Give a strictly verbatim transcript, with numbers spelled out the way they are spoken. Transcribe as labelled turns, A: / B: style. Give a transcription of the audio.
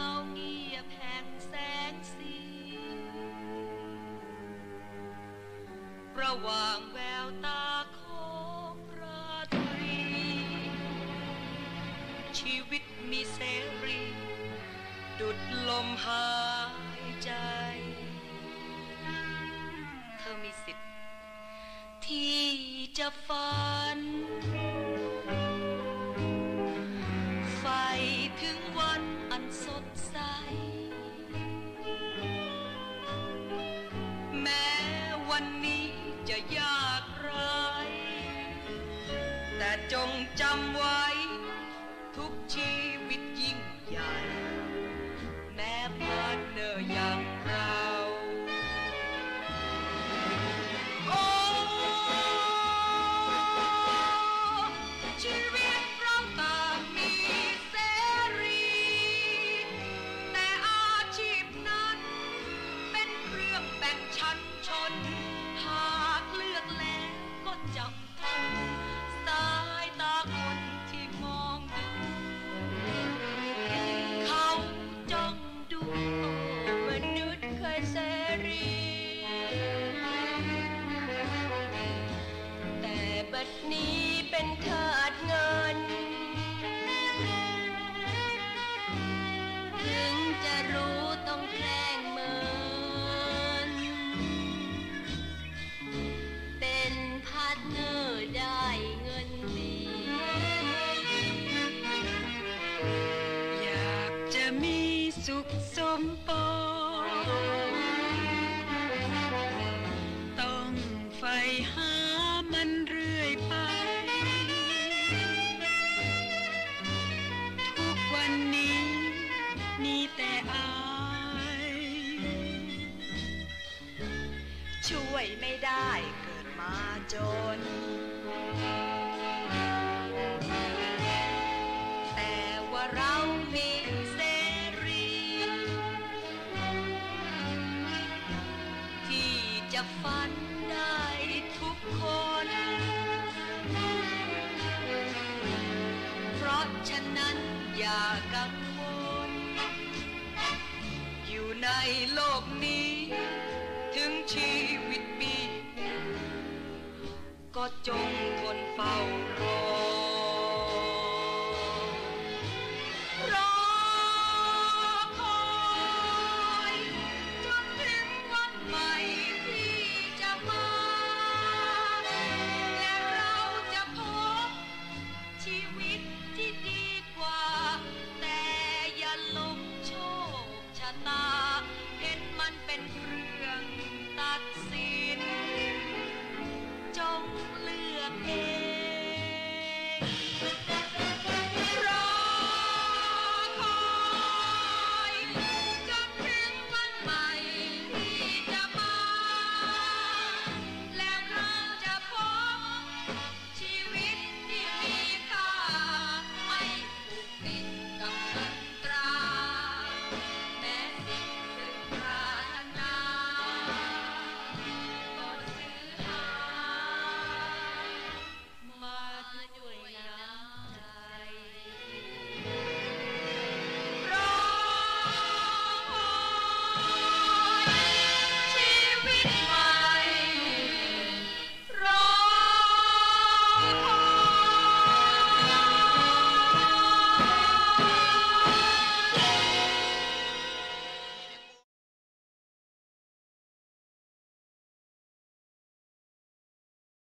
A: าเงียบแห่งแสงสีระหว่างแววตาของราตรีชีวิตมีเสรีดุจลมหายใจเธอมีสิทธิ์ที่จะฝันใฝ่ถึงวันอันสดใสแม้วันนี้จะยากไรแต่จงจำไว้ทุกชีวิตยิ่งใหญ่แม้พาร์ทเนอร์อย่างเราโอ้ชีวิตเราต่างมีเสรีแต่อาชีพนั้นเป็นเครื่องแบ่งชั้นชนหากเลือกแล้วก็จับสายตาคนที่มองดูเขาจ้องดูโอ้มนุษย์เคยเสรีแต่บัดนี้เป็นทาสเงินถึงจะรู้ต้องแกล้งเหมือนเป็นพาร์ทเนอร์ได้เงินดีอยากจะมีสุขสมปองต้องใฝ่หามันเรื่อยไปทุกวันนี้มีแต่อายช่วยไม่ได้เกิดมาจนแต่ว่าเรามีเสรีที่จะฝันได้ทุกคนเพราะฉะนั้นอย่ากังวลอยู่ในโลกนี้ถึงชีวิตมีก็จงทนเฝ้า